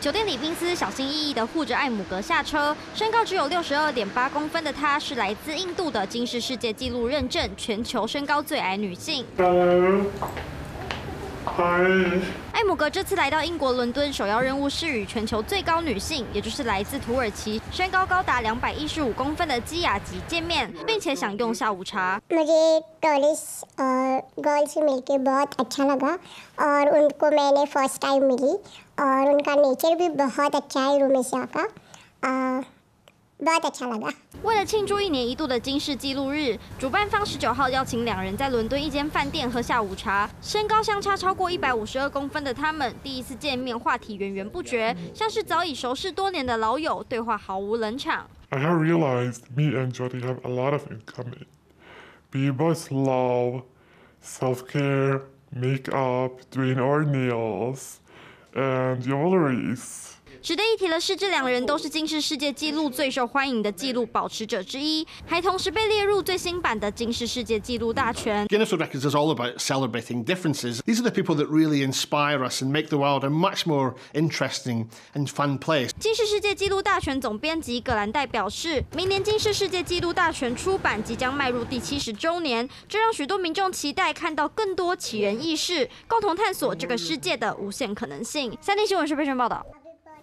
酒店里，宾斯小心翼翼地护着艾姆格下车。身高只有62.8公分的她，是来自印度的金氏世界纪录认证全球身高最矮女性。艾姆格这次来到英国伦敦，首要任务是与全球最高女性，也就是来自土耳其、身高高达215公分的基雅吉见面，并且享用下午茶。 मुझे tallest girl से मिलके बहुत अच्छा लगा और उनको मैंने फर्स्ट टाइम मिली और उनका नेचर भी बहुत अच्छा है रुमेशिया का बहुत अच्छा लगा。 为了庆祝1年1度的金氏纪录日，主办方19号邀请2人在伦敦一间饭店喝下午茶。身高相差超过152公分的他们，第一次见面话题源源不绝，像是早已熟识多年的老友，对话毫无冷场。 I have realized me and Jody have a lot of in common. We both love self-care, makeup, doing our nails, and jewelries. 值得一提的是，这2人都是金氏世界纪录最受欢迎的纪录保持者之一，还同时被列入最新版的金氏世界纪录大全。 Guinness World Records is all about celebrating differences. These are the people that really inspire us and make the world a much more interesting and fun place. 金氏世界纪录大全总编辑葛兰戴表示，明年金氏世界纪录大全出版即将迈入第70周年，这让许多民众期待看到更多奇人异事，共同探索这个世界的无限可能性。3立新闻是佩璇报道。